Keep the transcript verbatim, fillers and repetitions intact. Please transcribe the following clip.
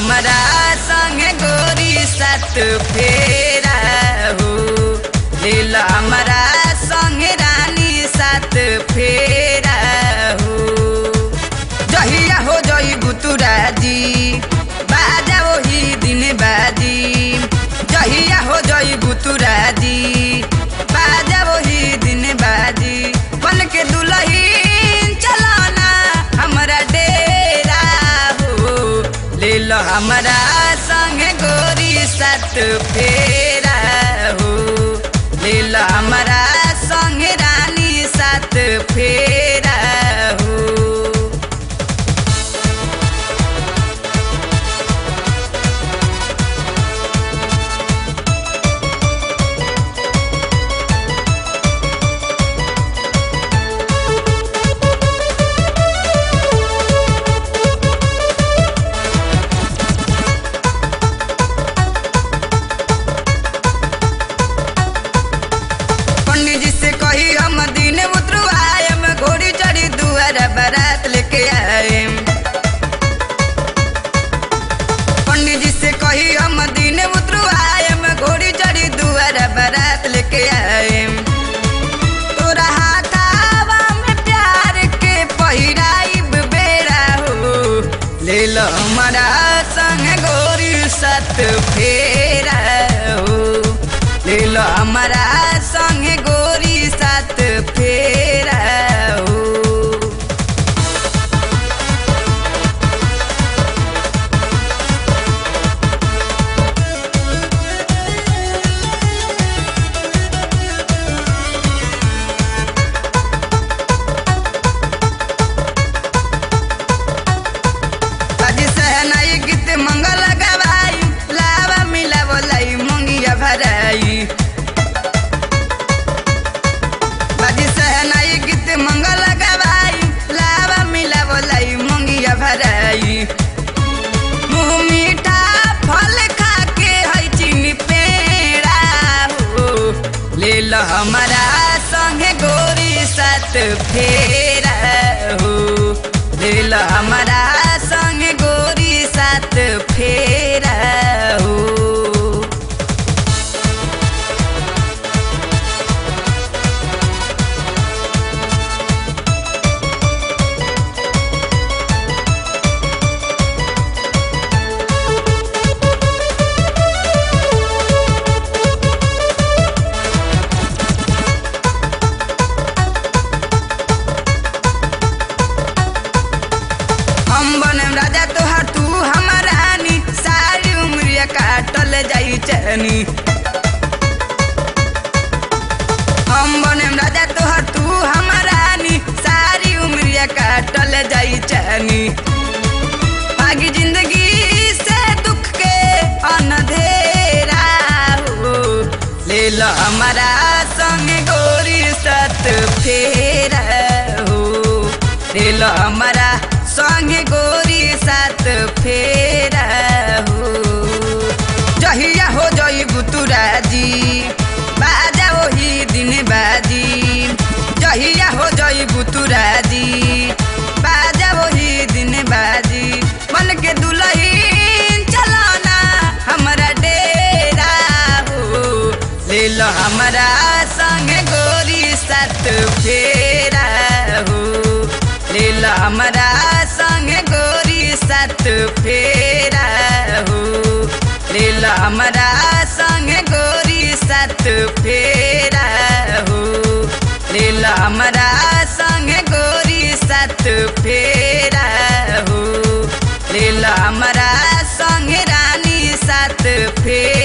हमरा संग गोरी सात फेरा हो, लीला हमरा संग रानी सात फेरा हो। जहिया हो जइबू तू राजी बाजा वही दिन बाजी, जहिया हो जइबू तू राजी बाजा वही दिन बाजी। बन के दुल्हन चलाना हमरा डेरा हो, लीला हमरा संग गोरी सात फेरा हो, लीला हमरा संग रानी सात फेरा हो। बारात लेके आए पंडित जी से कही हम दिन उतरू आयम, घोड़ी चढ़ी दुआरा बारात लेके आए। तोरा हाथावा में प्यार के पहिराइब बेड़ा हो, ले लो हमारा संग गोरी सात फेरा हो, ले लो हमारा संग गोरी सात फेरा हो। मंगल गवाई लावा मिला बोलाई मंगिया भराई, बाजी सहनाई गीत मंगल गवाई लावा मिला बोलाई मंगिया भराई। मुँह मीठा फल खा के है चीनी पेड़ा हो, ले लो हमारा संग गोरी सात फेरा हो, ले लो हमारा संग गोरी सात फेरा हो। हम बनम राजा तोहर तू हमर रानी, सारी उम्रिया काटल जाई चनी। हम बनम राजा तोहर तू हमर रानी, सारी उम्रिया काटल जाई चनी। आगे जिंदगी से दुख के अनधेरा हो, ले लो हमारा संग गोरी सात फेरा हो, ले लो हमारा संग गोरी सात फेरा हो। जहिया हो जइबू तू राजी बाजा वही दिन बाजी, जहिया हो जइबू तू राजी बाजा वही दिन बाजी। बन के दुल्हन चलाना हमरा डेरा हो, ले लो हमरा संग गोरी सात फेरा हो, ले लो हमरा संग गोरी सात फेरा हो, ले लो हमरा संग गोरी सात फेरा हो, ले लो हमरा संग गोरी सात फेरा हो, ले लो हमरा संग रानी सात फेरा।